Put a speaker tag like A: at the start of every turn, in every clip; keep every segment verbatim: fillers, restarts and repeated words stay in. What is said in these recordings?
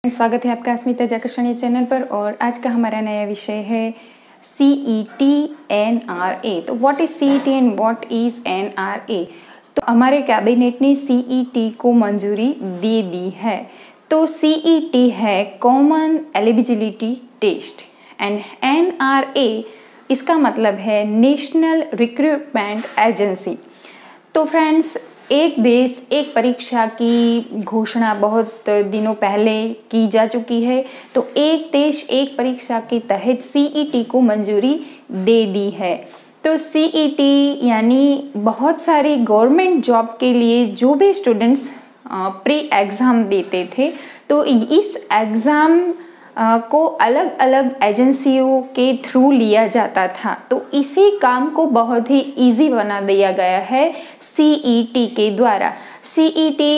A: स्वागत है आपका अस्मिता जाकर्षणीय चैनल पर। और आज का हमारा नया विषय है C E T N R A. तो what is C E T and what is N R A. तो हमारे कैबिनेट ने सी ई टी को मंजूरी दे दी है। तो सी ई टी है common eligibility test and N R A इसका मतलब है नेशनल रिक्रूटमेंट एजेंसी। तो फ्रेंड्स, एक देश एक परीक्षा की घोषणा बहुत दिनों पहले की जा चुकी है। तो एक देश एक परीक्षा के तहत सी ई टी को मंजूरी दे दी है। तो सी ई टी यानी बहुत सारे गवर्नमेंट जॉब के लिए जो भी स्टूडेंट्स प्री एग्ज़ाम देते थे, तो इस एग्ज़ाम को अलग अलग एजेंसियों के थ्रू लिया जाता था। तो इसी काम को बहुत ही इजी बना दिया गया है सी ई टी के द्वारा। सी ई टी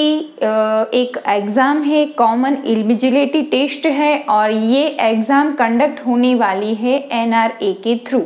A: एक एग्ज़ाम है, कॉमन एलिजिबिलिटी टेस्ट है, और ये एग्ज़ाम कंडक्ट होने वाली है एन आर ए के through.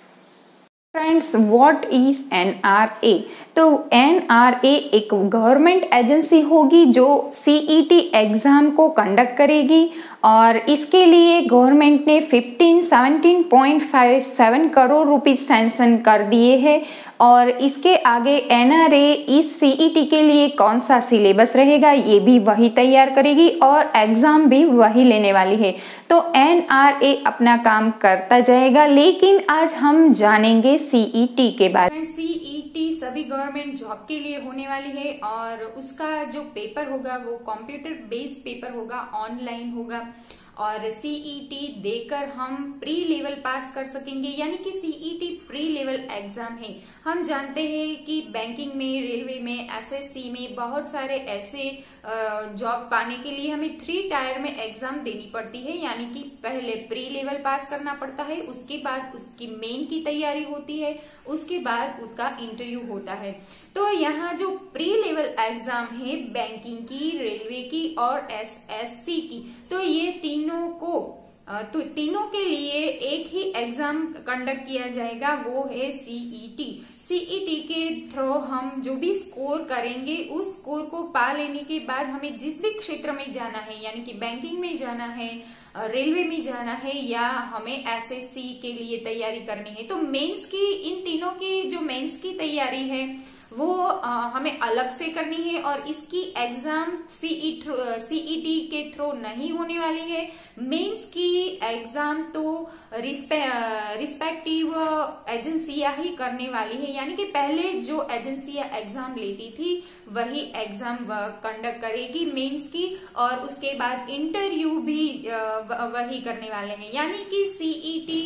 A: Friends, what is N R A. तो एन आर ए एक गवर्नमेंट एजेंसी होगी जो सी ई टी एग्ज़ाम को कंडक्ट करेगी, और इसके लिए गवर्नमेंट ने fifteen seventeen point five seven crore rupees sanction कर दिए हैं। और इसके आगे एन आर ए इस सी ई टी के लिए कौन सा सिलेबस रहेगा ये भी वही तैयार करेगी, और एग्ज़ाम भी वही लेने वाली है। तो एन आर ए अपना काम करता जाएगा, लेकिन आज हम जानेंगे सी ई टी के बारे में। सी ई टी सभी गवर्नमेंट जॉब के लिए होने वाली है, और उसका जो पेपर होगा वो कंप्यूटर बेस्ड पेपर होगा, ऑनलाइन होगा। और सी ई टी देकर हम प्री लेवल पास कर सकेंगे, यानी कि C E T pre level exam है। हम जानते हैं कि बैंकिंग में, रेलवे में, एस एस सी में बहुत सारे ऐसे जॉब पाने के लिए हमें थ्री टायर में एग्जाम देनी पड़ती है, यानी कि पहले प्री लेवल पास करना पड़ता है, उसके बाद उसकी मेन की तैयारी होती है, उसके बाद उसका इंटरव्यू होता है। तो यहाँ जो प्री लेवल एग्जाम है बैंकिंग की, रेलवे की और एस एस सी की, तो ये तीनों को तो तीनों के लिए एक ही एग्जाम कंडक्ट किया जाएगा, वो है C E T. C E T के थ्रू हम जो भी स्कोर करेंगे, उस स्कोर को पा लेने के बाद हमें जिस भी क्षेत्र में जाना है, यानी कि बैंकिंग में जाना है, रेलवे में जाना है, या हमें एस एस सी के लिए तैयारी करनी है, तो मेंस की, इन तीनों की जो मेंस की तैयारी है वो आ, हमें अलग से करनी है। और इसकी एग्जाम सी ई टी के थ्रू नहीं होने वाली है। मेंस की एग्जाम तो रिस्पे, रिस्पेक्टिव एजेंसियां ही करने वाली है, यानी कि पहले जो एजेंसियां एग्जाम लेती थी वही एग्जाम कंडक्ट करेगी मेंस की, और उसके बाद इंटरव्यू भी वही करने वाले हैं। यानी कि सी ई टी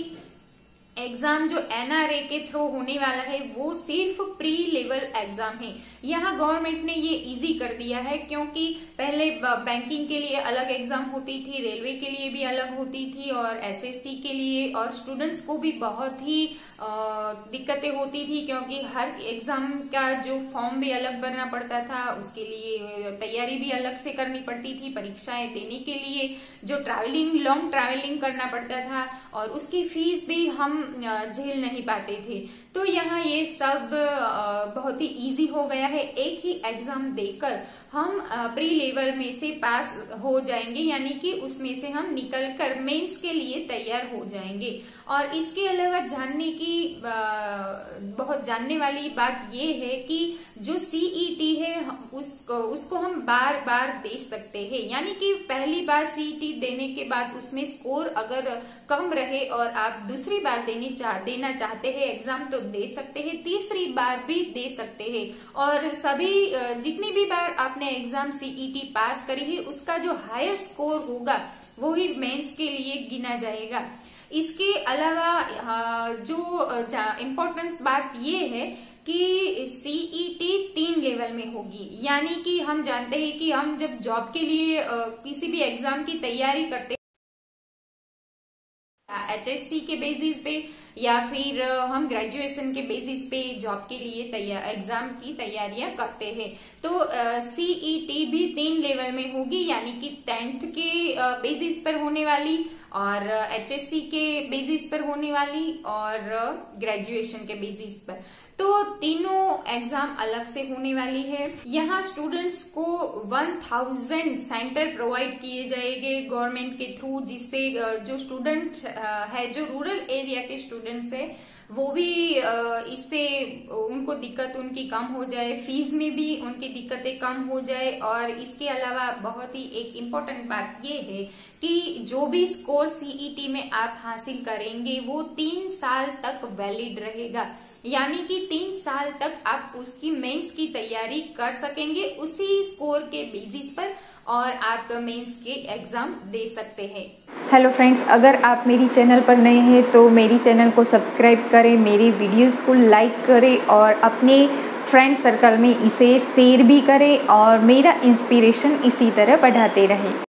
A: एग्जाम जो एन आर ए के थ्रू होने वाला है वो सिर्फ प्री लेवल एग्जाम है। यहाँ गवर्नमेंट ने ये इजी कर दिया है, क्योंकि पहले बैंकिंग के लिए अलग एग्जाम होती थी, रेलवे के लिए भी अलग होती थी, और एस एस सी के लिए, और स्टूडेंट्स को भी बहुत ही दिक्कतें होती थी, क्योंकि हर एग्जाम का जो फॉर्म भी अलग भरना पड़ता था, उसके लिए तैयारी भी अलग से करनी पड़ती थी, परीक्षाएं देने के लिए जो ट्रैवलिंग, लॉन्ग ट्रैवलिंग करना पड़ता था, और उसकी फीस भी हम झेल नहीं पाते थे। तो यहाँ ये सब बहुत ही इजी हो गया है। एक ही एग्जाम देकर हम प्री लेवल में से पास हो जाएंगे, यानी कि उसमें से हम निकलकर मेंस के लिए तैयार हो जाएंगे। और इसके अलावा जानने की बहुत जानने वाली बात ये है कि जो सी ई टी है उसको उसको हम बार बार दे सकते हैं, यानी कि पहली बार सी ई टी देने के बाद उसमें स्कोर अगर कम रहे और आप दूसरी बार देने चाह देना चाहते हैं एग्जाम, तो दे सकते हैं, तीसरी बार भी दे सकते हैं। और सभी जितनी भी बार आपने exam C E T pass करी है, उसका जो हायर स्कोर होगा वो ही मेंस के लिए गिना जाएगा। इसके अलावा जो इम्पोर्टेंस बात ये है कि सी ई टी तीन लेवल में होगी, यानी कि हम जानते हैं कि हम जब जॉब के लिए किसी भी एग्जाम की तैयारी करते हैं एच एस सी के बेसिस पे, या फिर हम ग्रेजुएशन के बेसिस पे जॉब के लिए एग्जाम की तैयारियां करते हैं। तो सी ई टी भी तीन लेवल में होगी, यानी कि टेंथ के बेसिस पर होने वाली, और एच एस सी के बेसिस पर होने वाली, और ग्रेजुएशन के बेसिस पर। तो तीनों एग्जाम अलग से होने वाली है। यहाँ स्टूडेंट्स को वन थाउजेंड सेंटर प्रोवाइड किए जाएंगे गवर्नमेंट के थ्रू, जिससे जो स्टूडेंट है, जो रूरल एरिया के स्टूडेंट्स है, वो भी इससे उनको दिक्कत उनकी कम हो जाए, फीस में भी उनकी दिक्कतें कम हो जाए। और इसके अलावा बहुत ही एक इम्पोर्टेंट बात ये है कि जो भी स्कोर सीईटी में आप हासिल करेंगे वो तीन साल तक वैलिड रहेगा, यानी कि तीन साल तक आप उसकी मेंस की तैयारी कर सकेंगे उसी स्कोर के बेसिस पर, और आप मेंस के एग्जाम दे सकते हैं।
B: हेलो फ्रेंड्स, अगर आप मेरी चैनल पर नए हैं तो मेरी चैनल को सब्सक्राइब करें, मेरी वीडियोस को लाइक करें और अपने फ्रेंड सर्कल में इसे शेयर भी करें और मेरा इंस्पिरेशन इसी तरह बढ़ाते रहें।